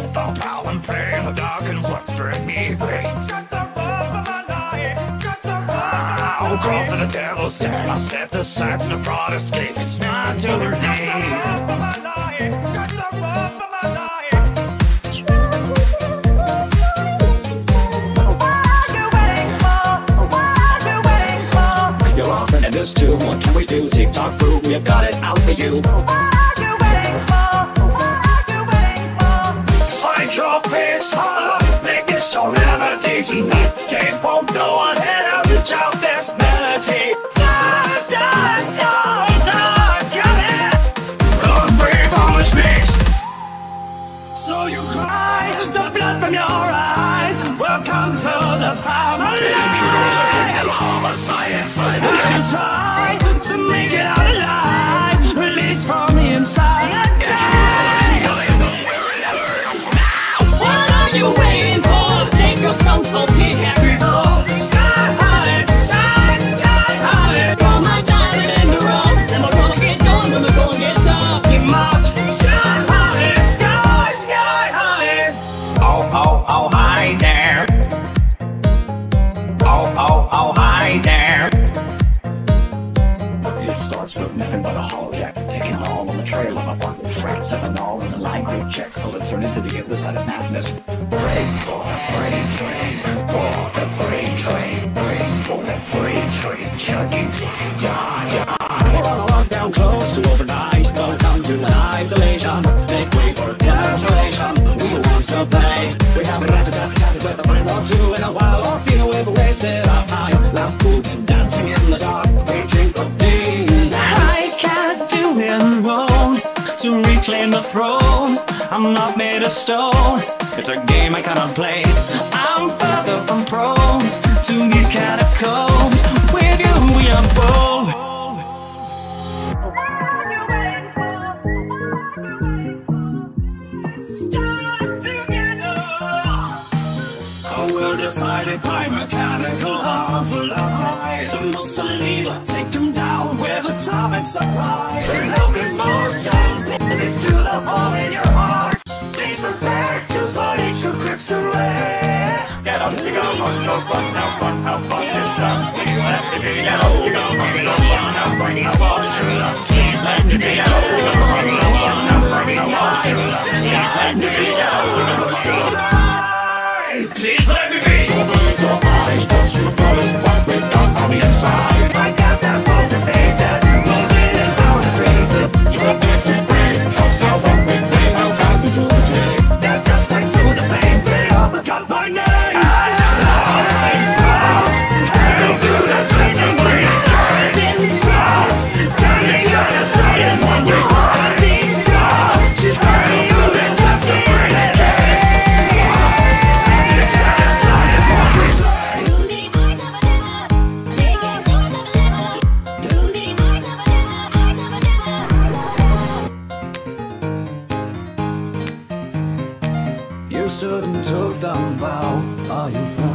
Fall foul and prey in the dark and what's bring me fate. I'll crawl for the devil's den. I'll set the sights in a broad escape. It's not too late. You're off and this too. What can we do? TikTok proof we've got it out for you. Find your face, holla, make this your remedy tonight. Can't won't no one head out to shout this melody. So you cry, the blood from your eyes. Welcome to the family. Homicide, you try to make it out alive. Release from the inside. What are you waiting for? Take your stone cold peek at me. Sky high, sky high. Throw my diamond in the rough, and we're gonna get going when the going gets up. You march, sky high, sky high. Oh, hi there. Oh, hi there. It starts with nothing but a holodeck, taking it all on the trail of a fucking track, 7 all in the line group checks till it turns to the endless tide of madness. Brace for the freight train, for the freight train, brace for the freight train, chugging to We're on a lockdown close to overnight. Welcome to an isolation. Make way for desolation. We want to play. We haven't rat-a-tat-tatted with a friend or two in a while. Or feel we've wasted our time. Loud food and dancing in the dark. Waiting for pain. I can't do it wrong to reclaim the throne. I'm not made of stone. It's a game I cannot play. I'm further from prone to these catacombs. With you we are bold. We're divided by mechanical harmful eyes. The most illegal, take them down with atomic surprise. There's no good motion, it's to the hole in your heart. Be prepared to put each your grips to rest. Get up, you go, run, no run, now run, how fun is that? Will you let me be? Get up, you go, run, no run, now run, how far the true love. Please let me be. Get up, you go, run, no run, now run, how far the true love. Please let me be. Get up, you go, run, no run. Please let me be. Open your eyes, don't you notice what we've got on the inside? I got that poker face that moves in and out of traces. You're a dancing brain, comes out what we bring outside into the day. That's just right to the pain, they all forgot my name. To the twisting brain, inside. Down the other side is when you are deep down. She's burning you and just the brain. You stood and took the bow. Are you